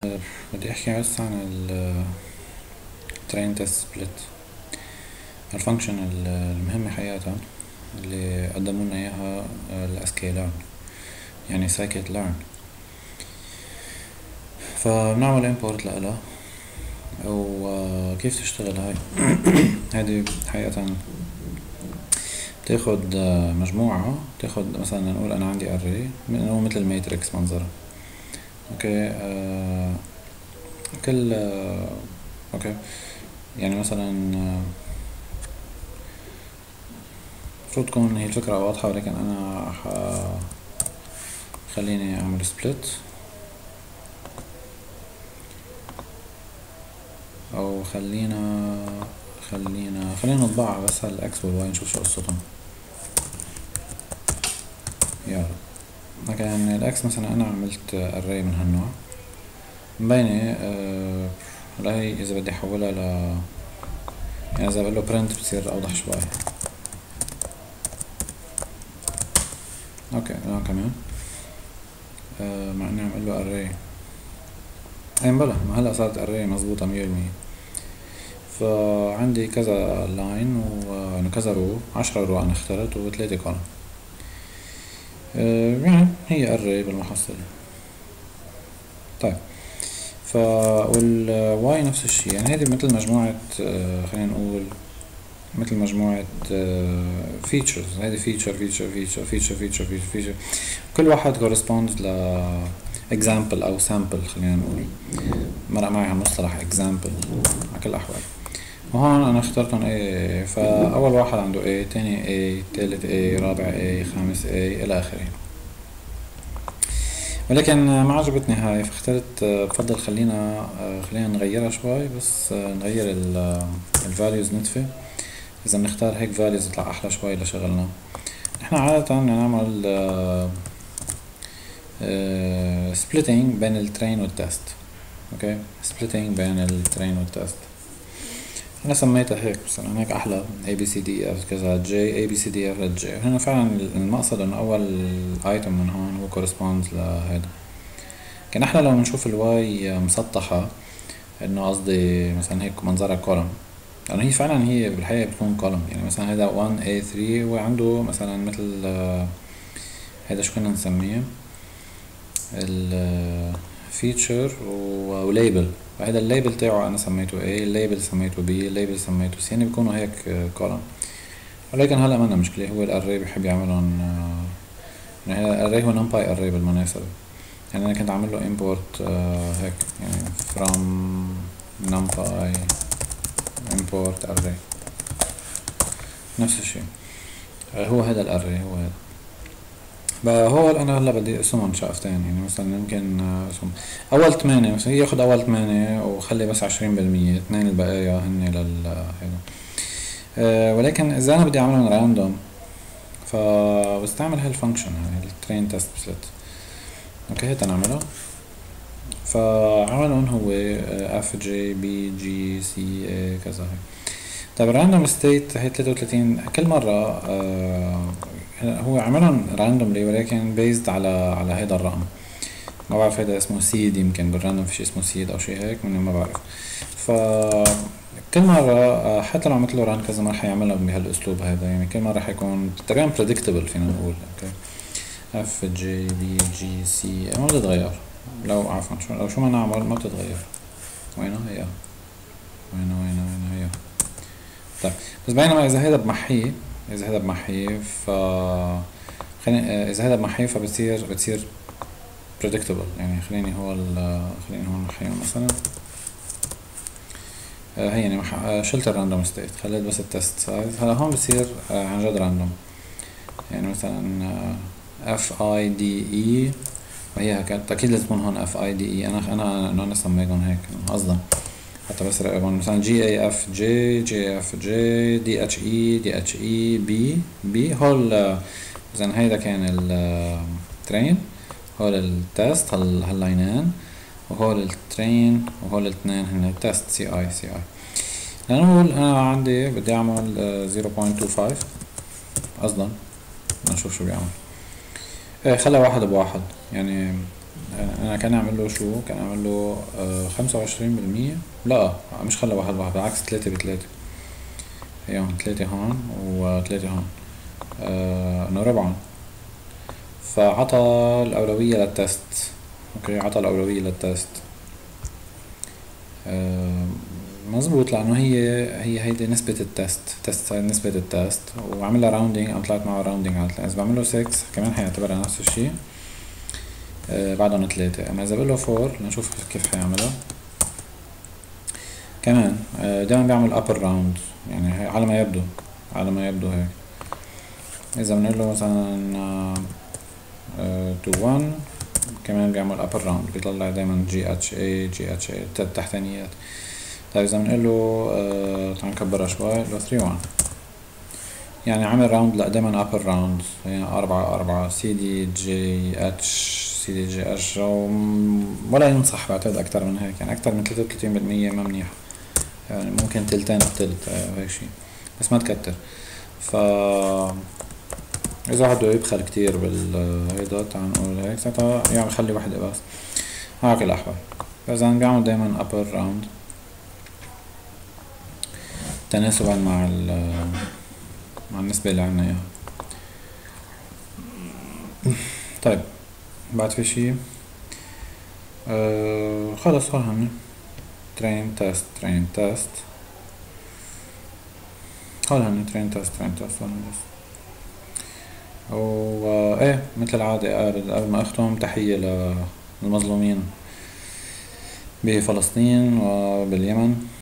بدي احكي بس عن ال train test split، الفانكشن المهمة حقيقة اللي قدموا لنا اياها ال sklearn، يعني scikit-learn. فبنعمل import لها وكيف تشتغل هاي. هذه حقيقة بتاخد مجموعة، بتاخد مثلا نقول انا عندي array هو مثل الماتريكس منظرها. اوكي كل اوكي يعني مثلا المفروض تكون هي الفكرة واضحة، ولكن انا خليني اعمل split او خلينا نطبعها بس على الاكس والواي نشوف شو قصتهم. يلا لكن الاكس مثلا انا عملت array من هالنوع مبينة هي اذا بدي احولها يعني اذا بقول له print بتصير اوضح شوي. اوكي الان كمان مع اني عم اقول له array اي بلا، ما هلا صارت array مزبوطة 100%. فعندي كذا لاين وكذا رو، 10 رو انا اخترت و3 كولم. يعني هي array بالمحصلة. طيب والواي نفس الشي، يعني هذه مثل مجموعة خلينا نقول مثل مجموعة features. هذه feature كل واحد corresponds ل example او sample. خلينا نقول مرق معي هالمصطلح example على كل الأحوال. وهون انا اخترتهم A، فاول واحد عنده A، تاني A، تالت A، رابع A، خامس A الى اخره. ولكن ما عجبتني هاي، فاخترت بفضل خلينا نغيرها شوي، بس نغير الفاليوز نتفة. اذا بنختار هيك فاليوز يطلع احلى شوي لشغلنا. نحن عادة نعمل سبليتنج بين الترين والتست. اوكي سبليتنج بين الترين والتست انا سميتها هيك مثلا، هيك احلى ABCDF كذا J ABCDF J. هنا فعلا المقصد انه اول ايتم من هون هو corresponds لهذا. كان احلى لو نشوف الواي مسطحة، انه قصدي مثلا هيك منظرها كولوم، لانه هي فعلا هي بالحقيقة بتكون كولوم. يعني مثلا هذا 1A3 وعنده مثلا مثل هذا شو كنا نسميه الفيتشر وليبل. وهذا الليبل تاعه انا سميته A، الليبل سميته B، الليبل سميته C، يعني بيكونوا هيك كولوم. ولكن هلا ما لنا مشكلة، هو الاري بيحب يعملهم يعني الاري هو numpy array بالمناسبة. يعني انا كنت عامل له import هيك يعني from numpy import array نفس الشيء. هو هذا الاري هو هذا. بقى هو انا هلا بدي اقسمهم شقفتين، يعني مثلا يمكن اقسم اول 8 مثلا، ياخد اول 8 وخلي بس 20%، 2 البقايا هن هيدا. ولكن اذا انا بدي اعملهم راندوم فبستعمل هالفانكشن هاي الترين تيست سبليت. اوكي هيك نعملها. فعملهم هو اف جي بي جي سي كذا هيك. طيب الراندوم ستيت هي 33 كل مرة هو عملهم راندوملي، ولكن بيزد على هيدا الرقم. ما بعرف هيدا اسمه سيد، يمكن بالراندوم في شي اسمه سيد او شي هيك، من ما بعرف. ف كل مرة حتى لو عملت له ران كذا مرة حيعملها بهالاسلوب هذا، يعني كل مرة حيكون تقريبا predictable فينا نقول. اوكي اف جي بي جي سي ما بتتغير، لو عفوا لو شو ما نعمل ما بتتغير. وينها هي؟ وينها هي؟ طيب بس بينما اذا هذا بمحيه، ف اذا هذا بمحيه فبتصير predictable. يعني خليني هون محيهم مثلا هي يعني شلت الراندوم ستيت، خليت بس التست سايز. هلا هون بصير عن جد راندوم. يعني مثلا اف اي دي اي، وهي كانت اكيد لازم تكون هون اف اي دي اي. انا سميتهم هيك قصدا حتى بس راقبهم. مثلا جي اي اف جي، جي اف جي، دي اتش اي، دي اتش اي بي هول. اذا هيدا كان الترين، هول التست هاللاينين، وهول الترين، وهول الاثنين هن التست سي اي. لنقول انا عندي بدي اعمل 0.25 قصدا، نشوف شو بيعمل. خلى واحد بواحد، يعني انا كان اعمل له شو، كان اعمل له 25%. لا مش خلى واحد واحد، بالعكس 3 ب3. هي هون 3 هون و3 هون، انه ربعا. فعطى الأولوية للتست. اوكي، عطى الأولوية للتست. مزبوط، لأنه هي هيدي نسبة التست، تست هاي نسبة التست، وعملها راوندينج، أو طلعت معه راوندينج على 3. إذا بعمله 6 كمان حيعتبرها نفس الشي. بعدهم 3. أما إذا بقوله 4 لنشوف كيف حيعملها. كمان دايما بيعمل upper round، يعني على ما يبدو، على ما يبدو هيك. إذا بنقول له مثلا to 1 كمان بيعمل upper round، بيطلع دايما GHA التحتانيات. طيب إذا بنقول له تعال نكبرها شوي، له 3 1، يعني عمل راوند. لا دايما upper round، يعني 4 CDGH ولا ينصح بعتقد أكتر من هيك، يعني أكتر من 33% ما منيح، يعني ممكن تلتين التلت هيك شي، بس ما تكتر. ف إذا واحد بده يبخل كتير بالهيدا، تعال نقول هيك، ساعتها يعني خلي وحدة بس هاك الأحوال. فإذا بيعمل دايما upper round تناسبا مع النسبة اللي عنا اياها. طيب بعد في شي خلص هون هني train test هون هني train test هون بس. ايه مثل العادة قبل ما اختم، تحية للمظلومين بفلسطين وباليمن.